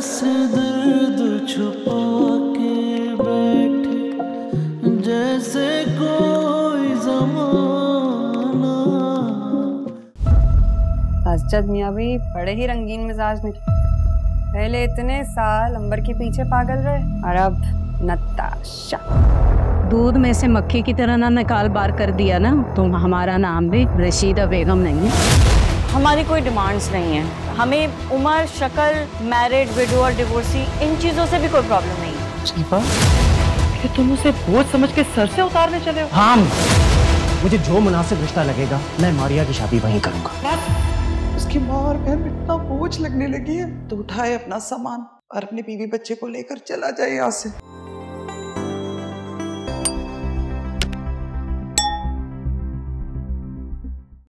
ऐसे दर्द छुपा के बैठे जैसे कोई ज़माना। असजद मियाँ भी बड़े ही रंगीन मिजाज निकले। पहले इतने साल अंबर के पीछे पागल रहे और अब नताशा। दूध में से मक्खी की तरह ना निकाल बार कर दिया ना, तो हमारा नाम भी रशीदा बेगम नहीं है। हमारी कोई डिमांड्स नहीं है। हमें उम्र, शक्ल, मैरिड, विडो और डिवोर्सी, इन चीजों से भी कोई प्रॉब्लम नहीं है। शिफा, ये तुम उसे बोझ समझ के सर से उतारने चले हो? हाँ, मुझे जो मुनासिब रिश्ता लगेगा मैं मारिया की शादी वहीं करूंगा। उसकी माँ और बहन इतना बोझ लगने लगी है तो उठाए अपना सामान और अपने बीवी बच्चे को लेकर चला जाए यहाँ से।